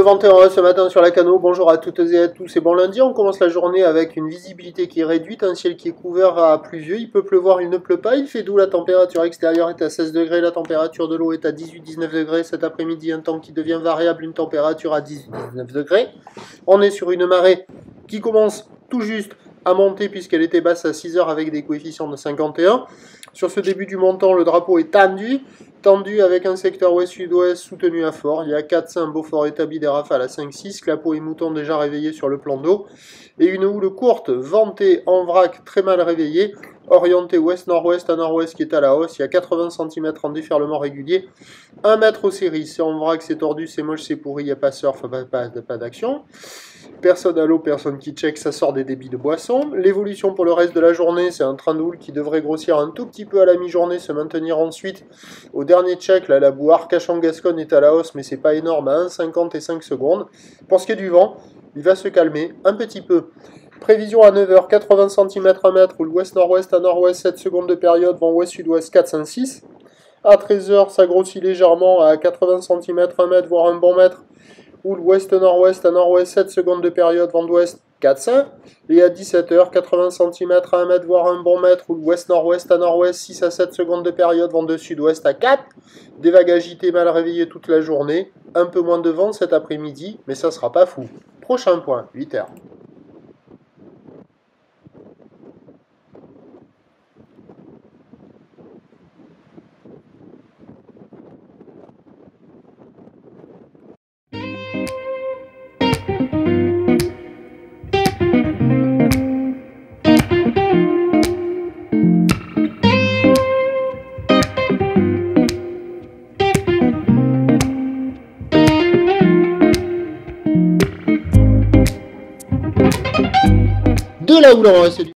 Pleuvantera ce matin sur la Cano, bonjour à toutes et à tous, c'est bon lundi, on commence la journée avec une visibilité qui est réduite, un ciel qui est couvert à pluvieux, il peut pleuvoir, il ne pleut pas, il fait doux, la température extérieure est à 16 degrés, la température de l'eau est à 18-19 degrés, cet après-midi un temps qui devient variable, une température à 18-19 degrés, on est sur une marée qui commence tout juste à monter puisqu'elle était basse à 6 heures avec des coefficients de 51. Sur ce début du montant, le drapeau est tendu avec un secteur ouest-sud-ouest soutenu à fort. Il y a 4-5 Beaufort établi des rafales à 5-6, clapots et moutons déjà réveillés sur le plan d'eau. Et une houle courte, ventée en vrac, très mal réveillée, orientée ouest-nord-ouest à nord-ouest qui est à la hausse. Il y a 80 cm en déferlement régulier. 1 mètre aux séries, c'est en vrac, c'est tordu, c'est moche, c'est pourri, il n'y a pas surf, pas d'action. Personne à l'eau, personne qui check, ça sort des débits de boissons. L'évolution pour le reste de la journée, c'est un train de houle qui devrait grossir un tout petit peu à la mi-journée, se maintenir ensuite au dernier check. Là, la boue Arcachon-Gascogne est à la hausse, mais c'est pas énorme, à 1,50 et 5 secondes. Pour ce qui est du vent, il va se calmer un petit peu. Prévision à 9h, 80 cm à mètre, ou l'ouest-nord-ouest à nord-ouest, 7 secondes de période, vent ouest-sud-ouest 4-5-6. À 13h, ça grossit légèrement à 80 cm à mètre, voire un bon mètre. Ou l'ouest-nord-ouest à nord-ouest, 7 secondes de période, vent d'ouest 4-5. Et à 17h, 80 cm à 1 mètre, voire un bon mètre, ou l'ouest-nord-ouest à nord-ouest, 6 à 7 secondes de période, vent de sud-ouest à 4. Des vagues agitées mal réveillées toute la journée. Un peu moins de vent cet après-midi, mais ça sera pas fou. Prochain point, 8h. De la houle en